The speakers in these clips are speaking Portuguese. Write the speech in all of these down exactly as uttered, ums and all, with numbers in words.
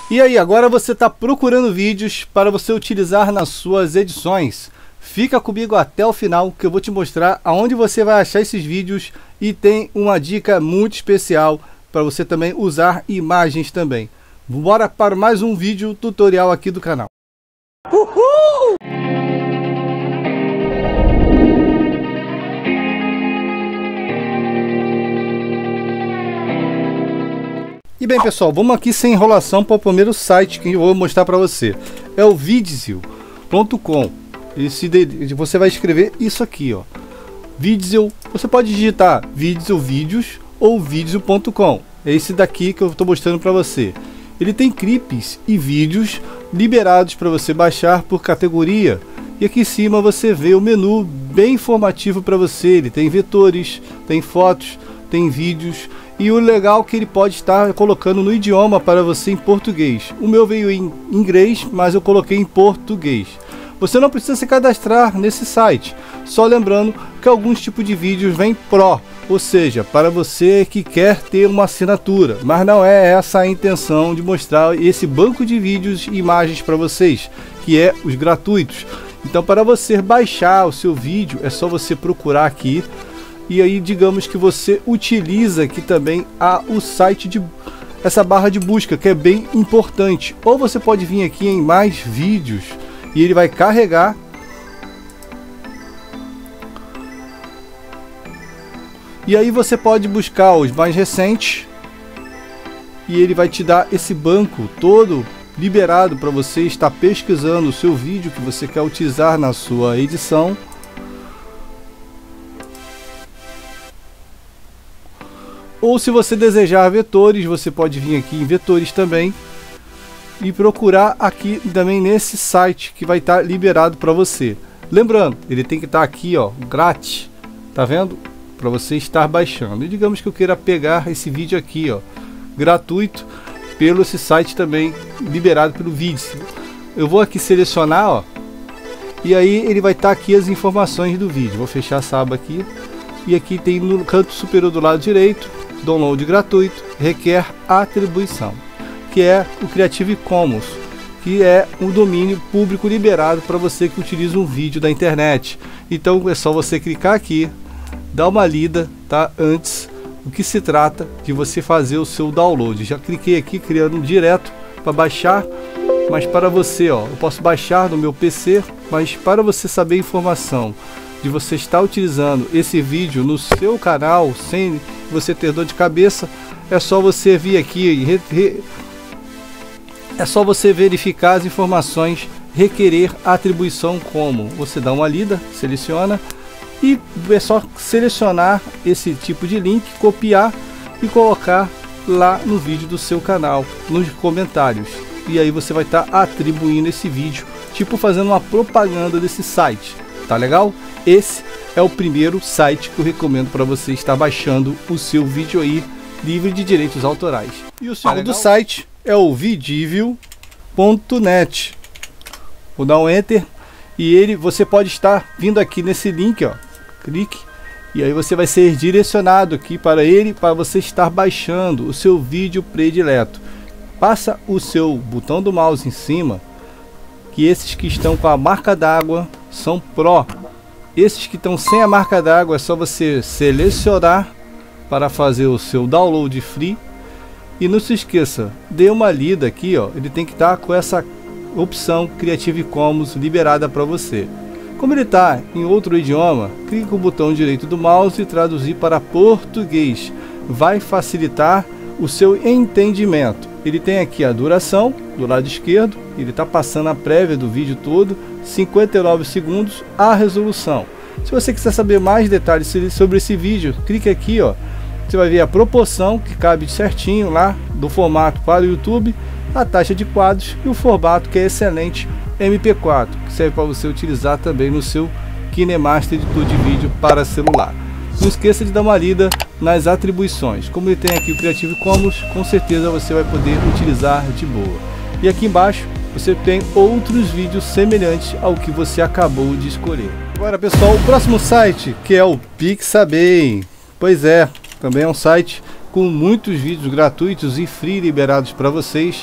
E aí, agora você está procurando vídeos para você utilizar nas suas edições. Fica comigo até o final que eu vou te mostrar aonde você vai achar esses vídeos e tem uma dica muito especial para você também usar imagens também. Bora para mais um vídeo tutorial aqui do canal. Uhul! E bem, pessoal, vamos aqui sem enrolação para o primeiro site que eu vou mostrar para você. É o Vidzel ponto com. Esse de, você vai escrever isso aqui, ó. Vidzel, você pode digitar Vidzel Vídeos ou Vidzel ponto com. É esse daqui que eu estou mostrando para você. Ele tem clipes e vídeos liberados para você baixar por categoria. E aqui em cima você vê o menu bem informativo para você. Ele tem vetores, tem fotos, tem vídeos. E o legal é que ele pode estar colocando no idioma para você em português. O meu veio em inglês, mas eu coloquei em português. Você não precisa se cadastrar nesse site. Só lembrando que alguns tipos de vídeos vêm Pro, ou seja, para você que quer ter uma assinatura. Mas não é essa a intenção de mostrar esse banco de vídeos e imagens para vocês, que é os gratuitos. Então, para você baixar o seu vídeo, é só você procurar aqui. E aí, digamos que você utiliza aqui também a, o site de essa barra de busca, que é bem importante. Ou você pode vir aqui em mais vídeos e ele vai carregar. E aí você pode buscar os mais recentes e ele vai te dar esse banco todo liberado para você estar pesquisando o seu vídeo que você quer utilizar na sua edição. Ou se você desejar vetores, você pode vir aqui em vetores também e procurar aqui também nesse site que vai estar liberado para você. Lembrando, ele tem que estar aqui, ó, grátis, tá vendo? Para você estar baixando. E digamos que eu queira pegar esse vídeo aqui, ó, gratuito, pelo esse site também liberado pelo Vidzel. Eu vou aqui selecionar, ó, e aí ele vai estar aqui as informações do vídeo. Vou fechar essa aba aqui e aqui tem no canto superior do lado direito. Download gratuito, requer atribuição, que é o Creative Commons, que é um domínio público liberado para você que utiliza um vídeo da internet. Então é só você clicar aqui, dar uma lida, tá? Antes, o que se trata de você fazer o seu download. Já cliquei aqui criando direto para baixar, mas para você, ó, eu posso baixar no meu P C, mas para você saber a informação de você estar utilizando esse vídeo no seu canal sem você ter dor de cabeça, é só você vir aqui e re, re, é só você verificar as informações, requerer atribuição como. Você dá uma lida, seleciona e é só selecionar esse tipo de link, copiar e colocar lá no vídeo do seu canal, nos comentários. E aí você vai estar atribuindo esse vídeo, tipo fazendo uma propaganda desse site. Tá legal? Esse é o primeiro site que eu recomendo para você estar baixando o seu vídeo aí, livre de direitos autorais. E o segundo site é o Vidvel ponto net. Vou dar um enter e ele, você pode estar vindo aqui nesse link, ó, clique e aí você vai ser direcionado aqui para ele, para você estar baixando o seu vídeo predileto. Passa o seu botão do mouse em cima, que esses que estão com a marca d'água são Pro. Esses que estão sem a marca d'água é só você selecionar para fazer o seu download free. E não se esqueça, dê uma lida aqui, ó, ele tem que estar com essa opção Creative Commons liberada para você. Como ele está em outro idioma, clique com o botão direito do mouse e traduzir para português. Vai facilitar o seu entendimento. Ele tem aqui a duração do lado esquerdo, ele está passando a prévia do vídeo todo, cinquenta e nove segundos, a resolução. Se você quiser saber mais detalhes sobre esse vídeo, clique aqui, ó. Você vai ver a proporção que cabe certinho lá do formato para o YouTube, a taxa de quadros e o formato que é excelente, M P quatro, que serve para você utilizar também no seu KineMaster editor de vídeo para celular. Não esqueça de dar uma lida nas atribuições. Como ele tem aqui o Creative Commons, com certeza você vai poder utilizar de boa. E aqui embaixo você tem outros vídeos semelhantes ao que você acabou de escolher. Agora, pessoal, o próximo site, que é o Pixabay. Pois é, também é um site com muitos vídeos gratuitos e free liberados para vocês.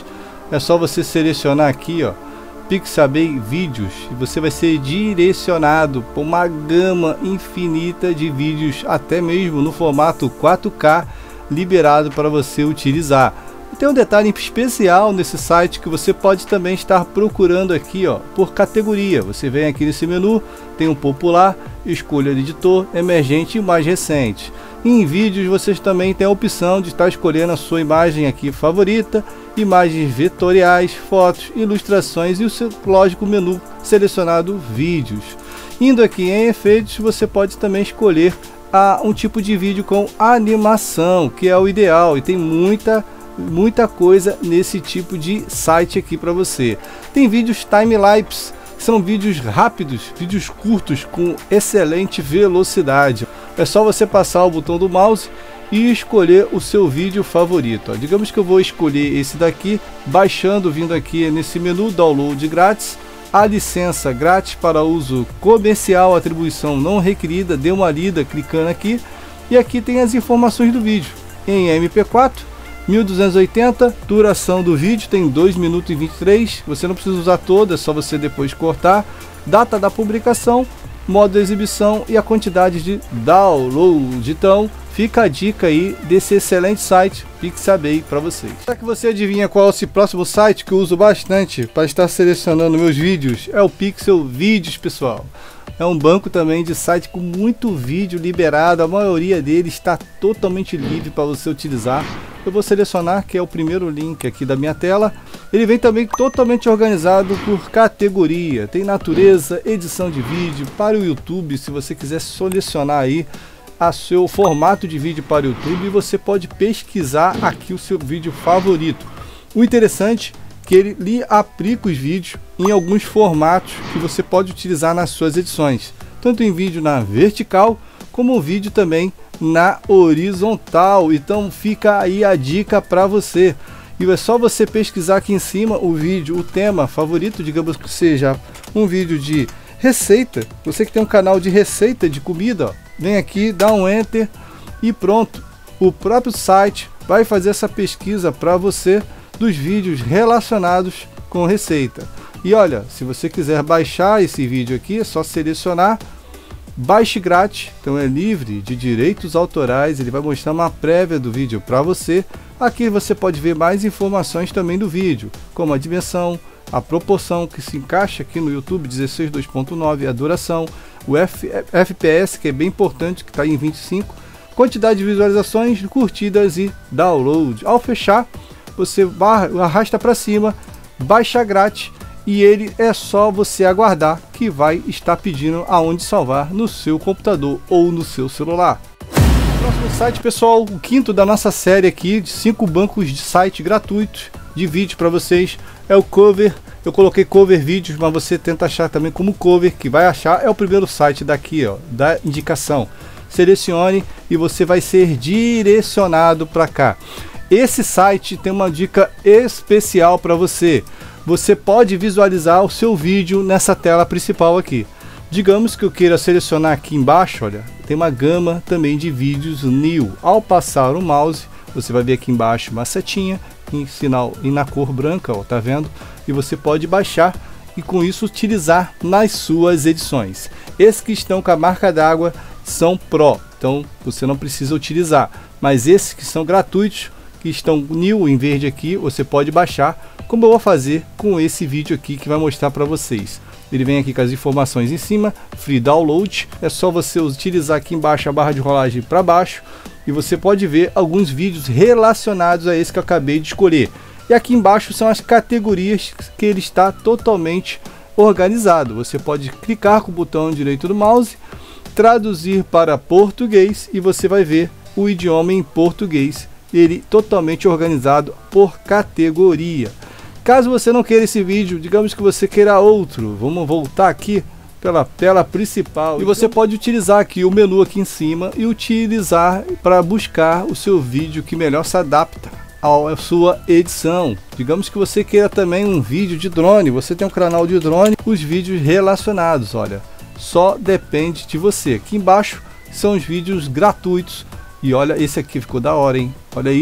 é só você selecionar aqui, ó, Pixabay Vídeos, e você vai ser direcionado para uma gama infinita de vídeos, até mesmo no formato quatro K, liberado para você utilizar. E tem um detalhe especial nesse site que você pode também estar procurando aqui, ó, por categoria. Você vem aqui nesse menu, tem um popular, escolha editor, emergente e mais recente. E em vídeos vocês também têm a opção de estar escolhendo a sua imagem aqui favorita, imagens vetoriais, fotos, ilustrações e o seu lógico menu selecionado vídeos. Indo aqui em efeitos, você pode também escolher a, um tipo de vídeo com animação, que é o ideal, e tem muita muita coisa nesse tipo de site aqui para você. Tem vídeos time-lapse, são vídeos rápidos, vídeos curtos com excelente velocidade. É só você passar o botão do mouse e escolher o seu vídeo favorito. Ó, digamos que eu vou escolher esse daqui, baixando, vindo aqui nesse menu download grátis, a licença grátis para uso comercial, atribuição não requerida, dê uma lida clicando aqui, e aqui tem as informações do vídeo em M P quatro, mil duzentos e oitenta, duração do vídeo tem dois minutos e vinte e três, você não precisa usar toda, é só você depois cortar, data da publicação, modo de exibição e a quantidade de download. Então fica a dica aí desse excelente site Pixabay para vocês. Será que você adivinha qual é esse próximo site que eu uso bastante para estar selecionando meus vídeos? É o Pixel Vídeos, pessoal. É um banco também de site com muito vídeo liberado, a maioria dele está totalmente livre para você utilizar. Eu vou selecionar, que é o primeiro link aqui da minha tela. Ele vem também totalmente organizado por categoria. Tem natureza, edição de vídeo para o YouTube, se você quiser selecionar aí a seu formato de vídeo para o YouTube, você pode pesquisar aqui o seu vídeo favorito. O interessante é que ele lhe aplica os vídeos em alguns formatos que você pode utilizar nas suas edições, tanto em vídeo na vertical como vídeo também na horizontal. Então fica aí a dica para você, e é só você pesquisar aqui em cima o vídeo, o tema favorito, digamos que seja um vídeo de receita. Você que tem um canal de receita de comida, ó, vem aqui, dá um enter e pronto, o próprio site vai fazer essa pesquisa para você dos vídeos relacionados com receita. E olha, se você quiser baixar esse vídeo aqui, é só selecionar baixe grátis, então é livre de direitos autorais. Ele vai mostrar uma prévia do vídeo para você. Aqui você pode ver mais informações também do vídeo, como a dimensão, a proporção que se encaixa aqui no YouTube, dezesseis dois ponto nove, a duração, o F P S, que é bem importante, que está em vinte e cinco, quantidade de visualizações, curtidas e download. Ao fechar, você arrasta para cima, baixa grátis, e ele é só você aguardar que vai estar pedindo aonde salvar no seu computador ou no seu celular. Próximo site, pessoal, o quinto da nossa série aqui de cinco bancos de site gratuitos de vídeo para vocês, é o Cover. Eu coloquei Cover Vídeos, mas você tenta achar também como Cover, que vai achar. É o primeiro site daqui, ó, da indicação. Selecione e você vai ser direcionado para cá. Esse site tem uma dica especial para você. Você pode visualizar o seu vídeo nessa tela principal aqui. Digamos que eu queira selecionar aqui embaixo, olha, tem uma gama também de vídeos new. Ao passar o mouse, você vai ver aqui embaixo uma setinha em sinal e na cor branca, ó, tá vendo? E você pode baixar e com isso utilizar nas suas edições. Esses que estão com a marca d'água são Pro, então você não precisa utilizar. Mas esses que são gratuitos, que estão new em verde aqui, você pode baixar, como eu vou fazer com esse vídeo aqui que vai mostrar para vocês. Ele vem aqui com as informações em cima, free download, é só você utilizar aqui embaixo a barra de rolagem para baixo e você pode ver alguns vídeos relacionados a esse que eu acabei de escolher. E aqui embaixo são as categorias que ele está totalmente organizado. Você pode clicar com o botão direito do mouse, traduzir para português e você vai ver o idioma em português. Ele totalmente organizado por categoria. Caso você não queira esse vídeo, digamos que você queira outro, vamos voltar aqui pela tela principal. E você pode utilizar aqui o menu aqui em cima e utilizar para buscar o seu vídeo que melhor se adapta à sua edição. Digamos que você queira também um vídeo de drone, você tem um canal de drone, os vídeos relacionados, olha, só depende de você. Aqui embaixo são os vídeos gratuitos. E olha, esse aqui ficou da hora, hein? Olha aí,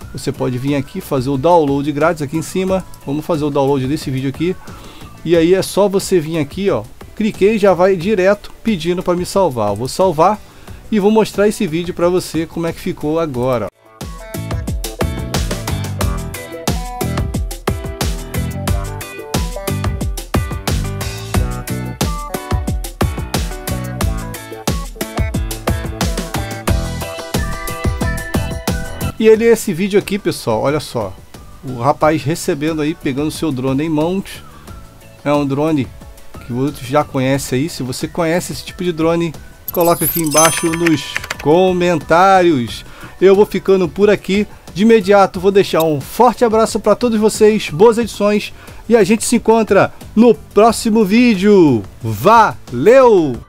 você pode vir aqui fazer o download grátis aqui em cima. Vamos fazer o download desse vídeo aqui. E aí é só você vir aqui, ó, cliquei e já vai direto pedindo para me salvar. Eu vou salvar e vou mostrar esse vídeo para você como é que ficou agora. E ele é esse vídeo aqui, pessoal, olha só. O rapaz recebendo aí, pegando seu drone em mãos. É um drone que outros já conhecem aí. Se você conhece esse tipo de drone, coloca aqui embaixo nos comentários. Eu vou ficando por aqui. De imediato vou deixar um forte abraço para todos vocês. Boas edições. E a gente se encontra no próximo vídeo. Valeu!